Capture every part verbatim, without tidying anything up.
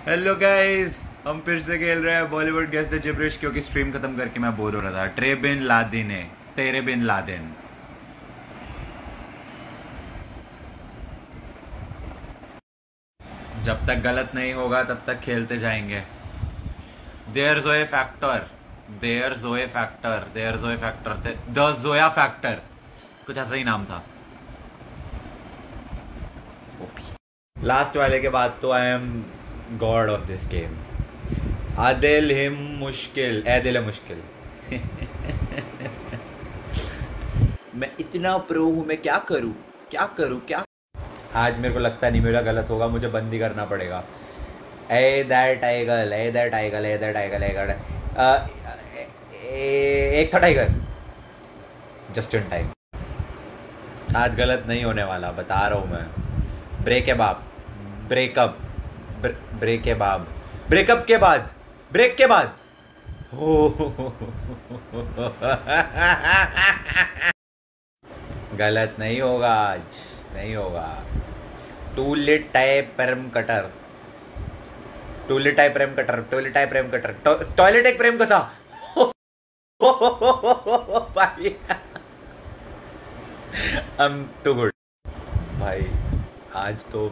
Hello guys, हम फिर से खेल रहे हैं बॉलीवुड गेस द जिब्रिश, क्योंकि स्ट्रीम खत्म करके मैं बोर हो रहा था। ट्रे बिन लादेन है, तेरे बिन लादेन। जब तक गलत नहीं होगा तब तक खेलते जाएंगे। There Joey factor, there Joey factor, there Joey factor, the Zoya factor, कुछ ऐसा ही नाम था। लास्ट वाले के बाद तो I am god of this game. आदिल हिम मुश्किल, ए दिल मुश्किल। मैं इतना प्रो हूं, मैं क्या करूं, क्या करूं, क्या। आज मेरे को लगता नहीं मेरा गलत होगा, मुझे बंद ही करना पड़ेगा। ए दैट टाइगर, ए दैट टाइगर, ए दैट टाइगर, एक था टाइगर, जस्ट इन टाइम। आज गलत नहीं होने वाला, बता रहा हूं मैं। ब्रेक के बाप, ब्रेकअप, ब्रेक के बाद, ब्रेकअप के बाद, ब्रेक के बाद। गलत नहीं होगा, आज नहीं होगा। टूलिट टाइप प्रेम कटर, टूलिट टाइप प्रेम कटर, टूलिट टाइप प्रेम कटर, टॉयलेट एक प्रेम कथा। भाई I'm too good भाई। आज तो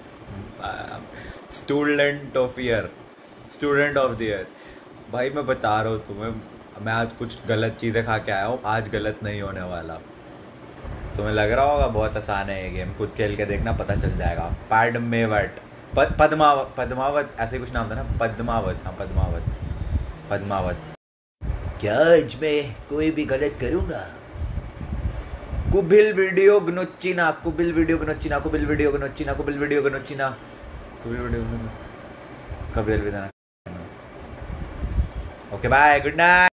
student of year, student of the year भाई। मैं बता रहा हूँ तुम्हें, मैं आज कुछ गलत चीज़ें खा के आया हूँ, आज गलत नहीं होने वाला। तुम्हें लग रहा होगा बहुत आसान है ये गेम, खुद खेल के देखना, पता चल जाएगा। पैडमेवट, पद, पद्मावत, पद्मावत ऐसे कुछ नाम था ना, पद्मावत। हाँ पद्मावत, पद्मावत। क्या आज मैं कोई भी गलत करूँगा? कुबिल वीडियो गनोचिना, कुबिल वीडियो गनोचिना, कुबिल वीडियो गनोचिना, कुबिल वीडियो गनोचिना, कुबिल वीडियो गनोचिना, कबिल विदाना। Okay bye, good night.